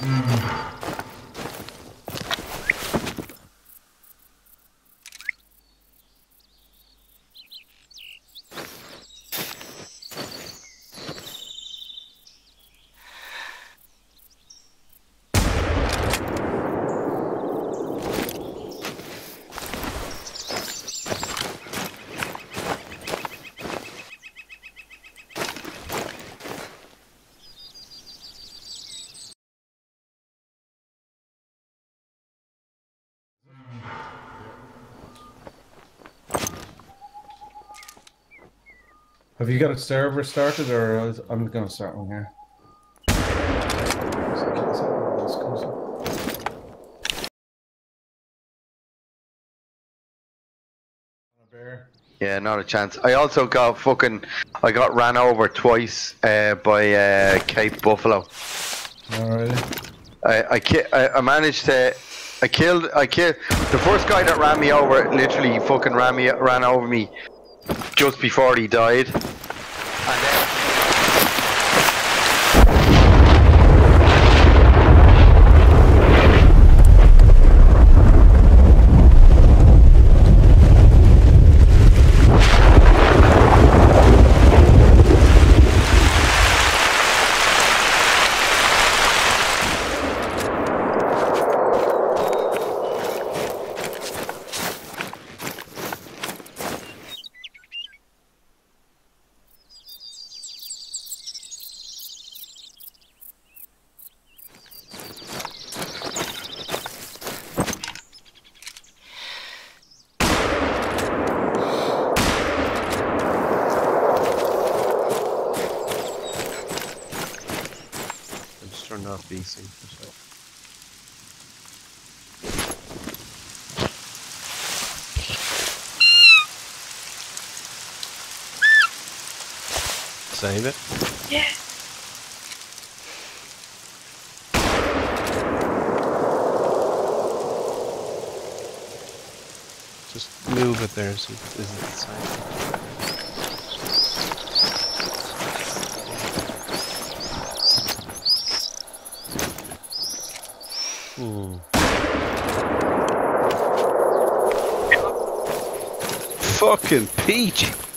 Have you got a server started, or I'm going to start one here? Yeah, not a chance. I also got I got ran over twice by Cape Buffalo. Alright. I managed to. I killed the first guy that ran me over. Literally, fucking ran over me just before he died. And then turned off BC for a sec. Save it? Yeah. Just move it there so it isn't the same. Fucking peach!